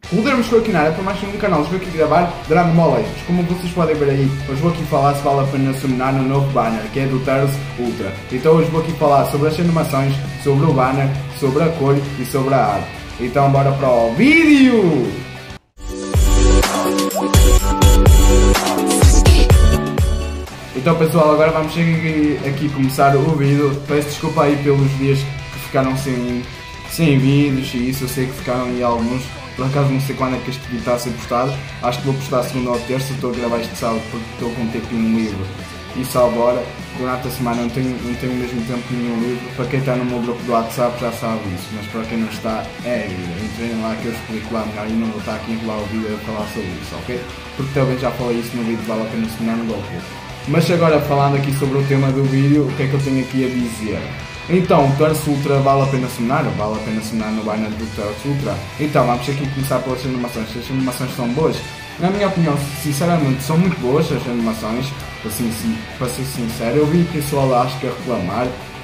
Podermos continuar para mais um canal, estou aqui a gravar Dragon Ball Legends. Como vocês podem ver aí, hoje vou aqui falar se vale a pena summonar no novo banner, que é do Turles Ultra. Então hoje vou aqui falar sobre as animações, sobre o banner, sobre a cor e sobre a arte. Então bora para o vídeo! Então pessoal, agora vamos aqui começar o vídeo. Peço desculpa aí pelos dias que ficaram sem vídeos e isso, eu sei que ficaram aí alguns. Por acaso não sei quando é que este vídeo está a ser postado. Acho que vou postar segunda ou terça. Estou a gravar este sábado porque estou com um tempinho livre. E só agora, durante a semana não tenho mesmo tempo nenhum livre. Para quem está no meu grupo do WhatsApp já sabe isso. Mas para quem não está, entrem lá que eu explico lá melhor. E não vou estar aqui a enrolar o vídeo a falar sobre isso, ok? Porque também já falei isso no vídeo, vale a pena summonar no Goku. Mas agora falando aqui sobre o tema do vídeo, o que é que eu tenho aqui a dizer? Então, o Turles Ultra vale a pena summonar? Vale a pena summonar no banner do Turles Ultra? Então, vamos aqui começar pelas animações. As animações são boas? Na minha opinião, sinceramente, são muito boas as animações. Para ser sincero, eu vi pessoal acho que a reclamar.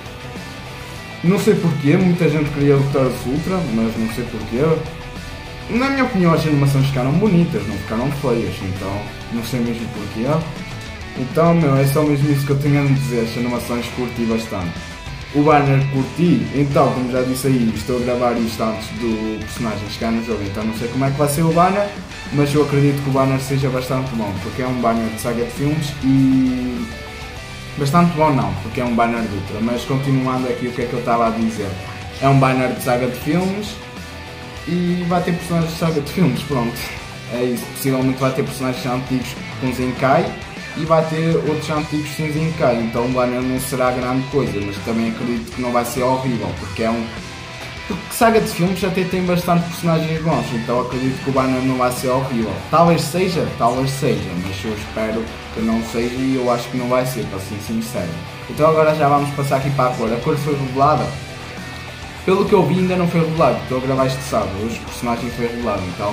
Não sei porquê, muita gente queria o Turles Ultra, mas não sei porquê. Na minha opinião, as animações ficaram bonitas, não ficaram feias, então não sei mesmo porquê. Então, é só mesmo isso que eu tenho a dizer. As animações curti bastante. O banner curti, então, como já disse aí, estou a gravar isto antes do personagem chegar no jogo, então não sei como é que vai ser o banner, mas eu acredito que o banner seja bastante bom, porque é um banner de saga de filmes e... Bastante bom não, porque é um banner de Ultra, mas continuando aqui o que é que eu estava a dizer. É um banner de saga de filmes e vai ter personagens de saga de filmes, pronto. É isso, possivelmente vai ter personagens antigos com Zenkai e vai ter outros antigos sem Zenkai, então o banner não será grande coisa, mas também acredito que não vai ser horrível, porque saga de filmes até tem bastante personagens bons, então acredito que o banner não vai ser horrível. Talvez seja, mas eu espero que não seja e eu acho que não vai ser, para ser sincero. Então agora já vamos passar aqui para a cor. A cor foi revelada? Pelo que eu vi ainda não foi revelado, estou a gravar este sábado, hoje o personagem foi revelado, então...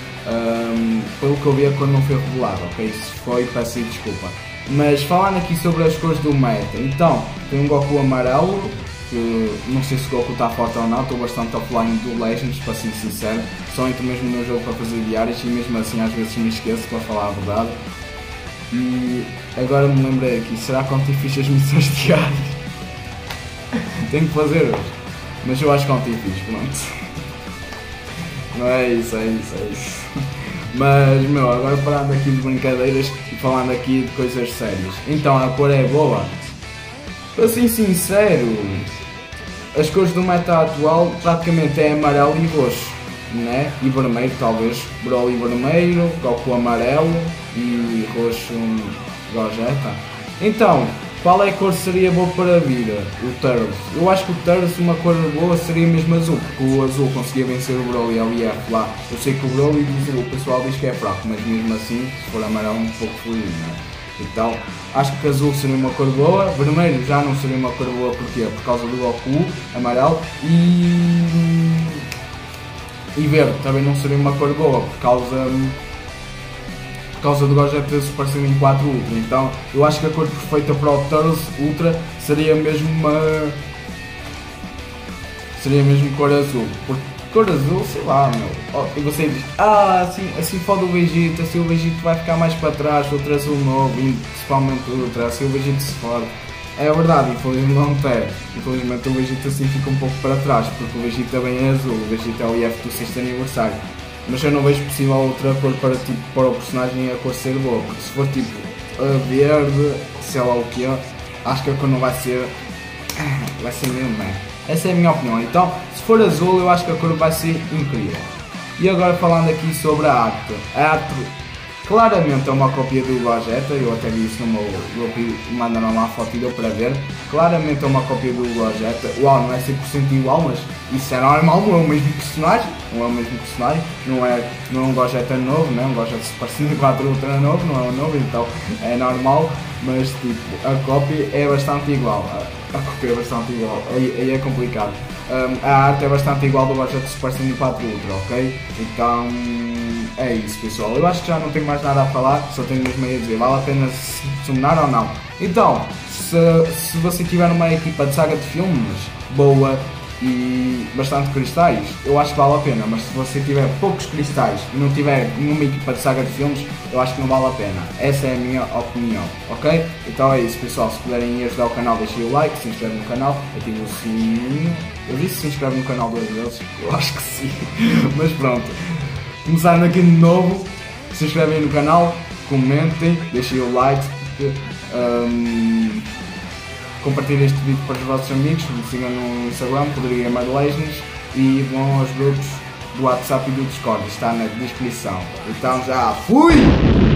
pelo que eu vi a cor não foi revelada, ok? Se foi, peço desculpa. Mas falando aqui sobre as cores do meta, então tem um Goku amarelo, que não sei se o Goku está forte ou não, estou bastante offline do Legends, para ser sincero, só entro mesmo no jogo para fazer diários e mesmo assim às vezes me esqueço, para falar a verdade. E agora me lembrei aqui, será que ontem fiz as missões diárias? Tenho que fazer hoje, mas eu acho que ontem fiz, pronto. Não é isso. Mas, agora parando aqui de brincadeiras e falando aqui de coisas sérias. Então, a cor é boa? Para ser sincero, as cores do meta atual praticamente é amarelo e roxo, né? E vermelho talvez. Broly vermelho, Goku amarelo e roxo Gogeta. Então, qual é a cor que seria boa para a vida? O Turles. Eu acho que o Turles, uma cor boa seria mesmo azul, porque o azul conseguia vencer o Broly ao IF lá. Eu sei que o Broly, o pessoal diz que é fraco, mas mesmo assim, se for amarelo, um pouco fluido, né? Então, acho que azul seria uma cor boa, vermelho já não seria uma cor boa, porquê? Por causa do Goku, amarelo, e verde também não seria uma cor boa, por causa do Gogeta Super Saiyan 4 Ultra. Então eu acho que a cor perfeita para o Turles Ultra seria mesmo cor azul. Porque cor azul, sei lá, e você diz, assim fode o Vegeta, assim o Vegeta vai ficar mais para trás, outro azul novo, principalmente o Ultra, assim o Vegeta se fode. É verdade, infelizmente não tem. Infelizmente o Vegeta assim fica um pouco para trás, porque o Vegeta também é azul, o Vegeta é o IF do 6º aniversário. Mas eu não vejo possível outra cor para o personagem a cor ser boa, porque se for tipo verde, sei lá o que, acho que a cor não vai ser mesmo, né? Essa é a minha opinião. Então, se for azul, eu acho que a cor vai ser incrível. E agora falando aqui sobre a arte. A arte claramente é uma cópia do Gogeta, eu até vi isso no meu grupo, mandaram lá a foto e deu para ver. Claramente é uma cópia do Gogeta. Uau, não é 100% igual, mas isso é normal, não é o mesmo personagem. Não é um Gogeta novo, né? Um Gogeta Super Saiyan 4 Ultra novo, não é um novo, então é normal, mas tipo, a cópia é bastante igual. Aí é complicado. A arte é bastante igual do Gogeta Super Saiyan 4 Ultra, ok? Então é isso, pessoal. Eu acho que já não tenho mais nada a falar, só tenho mesmo aí a dizer, vale a pena summonar ou não? Então, se você tiver numa equipa de saga de filmes boa, e bastante cristais, eu acho que vale a pena, mas se você tiver poucos cristais e não tiver nenhuma equipa de saga de filmes, eu acho que não vale a pena. Essa é a minha opinião, ok? Então é isso, pessoal, se puderem ajudar o canal, deixem o like, se inscrevem no canal, ativem o sininho. Eu disse se inscreve no canal duas vezes, eu acho que sim, mas pronto. Começaram aqui de novo, se inscrevem no canal, comentem, deixem o like, compartilhem este vídeo para os vossos amigos, me sigam no Instagram, Rodrigo Gamer Legends, e vão aos grupos do WhatsApp e do Discord, está na descrição. Então já fui!